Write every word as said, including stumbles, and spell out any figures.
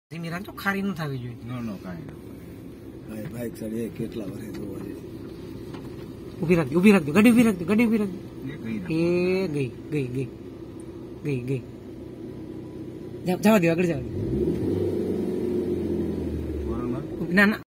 ધીમી રાખજો, ખારી ન થવી જોઈએ. નો નો કાંઈ ભાઈ બાઈક સાડી કેટલા વર્ષે જોવા છે. ઉભી રાખજો, ઉભી રાખજો, ગાડી ઉભી રાખજો, ગાડી ઉભી રાખજો. એ ગઈ ગઈ ગઈ ગઈ ગઈ જવા દો, આગળ જવા દો. ના ના